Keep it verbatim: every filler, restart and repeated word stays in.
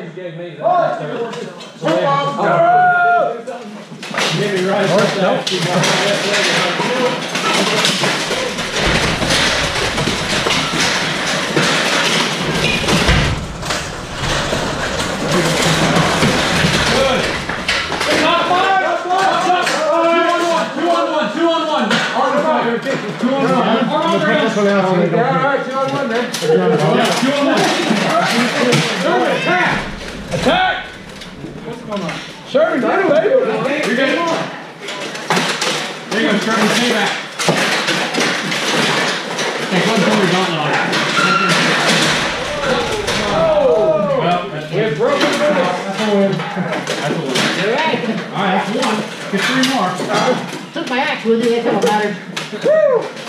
you gave me. Oh! Give me right. Attack! Attack! What's going on? Sherman, get away! You're good. There you go, Sherman, stay back. Take one from your gauntlet on it. Well, that's we've broken the finish. That's a win. That's a win. You're right. Alright, that's one. Get three more. Took my axe with you, that don't matter. Woo!